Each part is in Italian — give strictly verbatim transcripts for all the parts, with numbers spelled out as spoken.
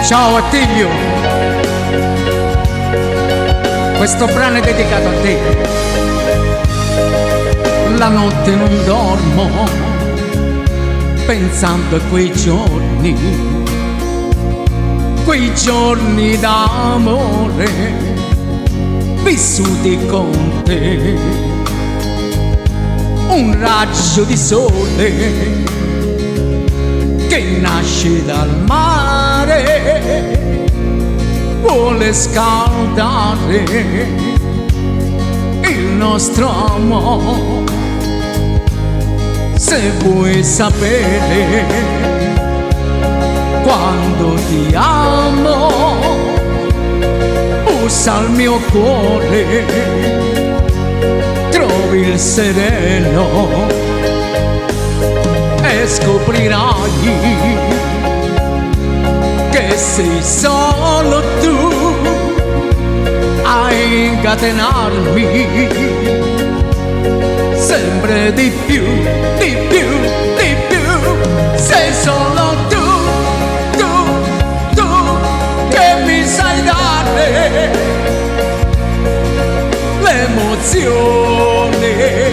Ciao Attilio, questo brano è dedicato a te. La notte non dormo pensando a quei giorni, quei giorni d'amore vissuti con te. Un raggio di sole che nasce dal mare vuole scaldare il nostro amore. Se vuoi sapere quando ti amo, usa il mio cuore, trovi il sereno e scoprirai che sei solo tu a incatenarmi sempre di più, di più, di più. Sei solo tu, tu, tu che mi sai dare l'emozione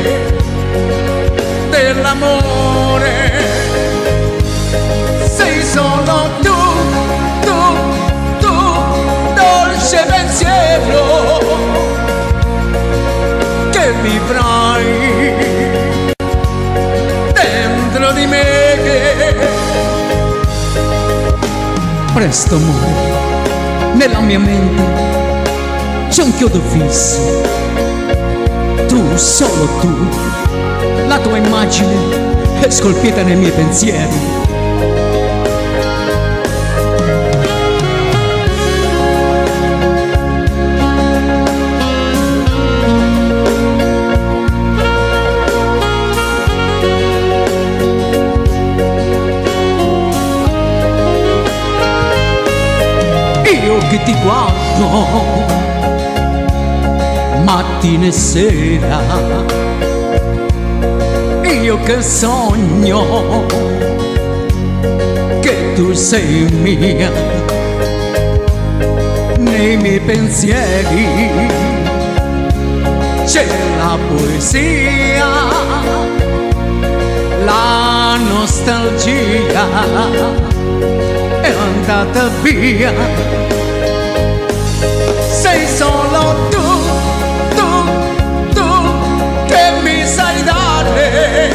dell'amore. Sei solo tu, tu, tu, dolce pensiero che vivrai dentro di me. Presto amore, nella mia mente c'è un chiodo fisso. Tu, solo tu, la tua immagine è scolpita nei miei pensieri. Io che ti guardo mattina e sera, io che sogno che tu sei mia, nei miei pensieri c'è la poesia, la nostalgia è andata via. Sei solo tu, tu, tu che mi sai dare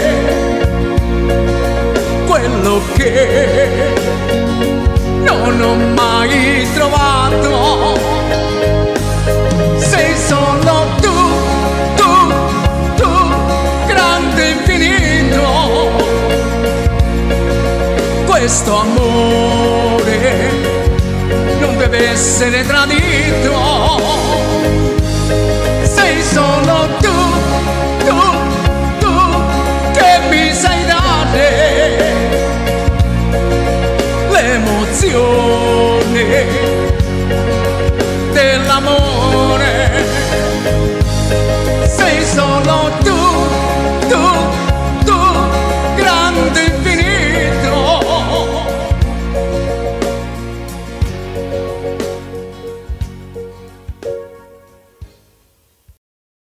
quello che non ho mai trovato. Sei solo tu, tu, tu, grande infinito. Questo amore non deve essere tradito. Sei solo tu, tu, tu che mi sai dare l'emozione